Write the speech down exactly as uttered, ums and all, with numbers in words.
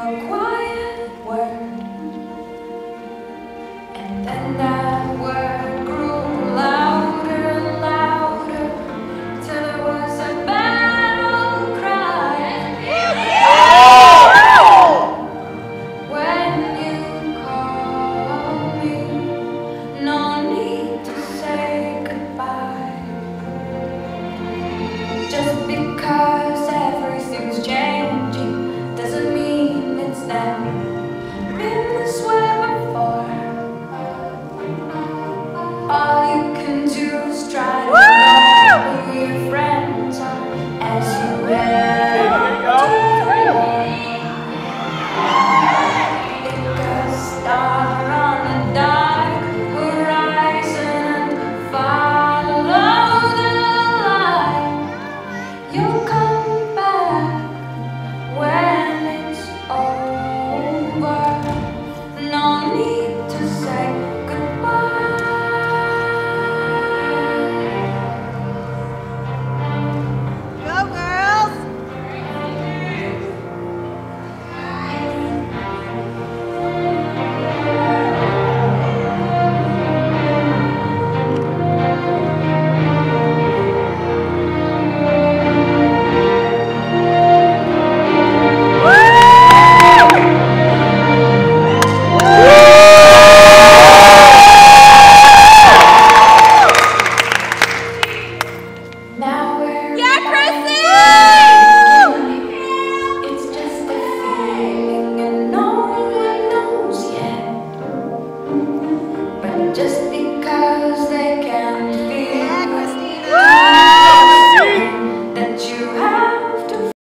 a quiet word, and then that word grew louder and louder till it was a battle cry. When you call me, no need to say goodbye. Just because everything's changing doesn't mean it's never been this way before. All you can do is try to know who your friends are as you head to the war. Pick a star on the dark horizon and follow the light. You'll come back when it's over. No need to say goodbye. Go, girls! Now we're Yeah, Chrissy! It's just a feeling and no one knows yet. But just because they can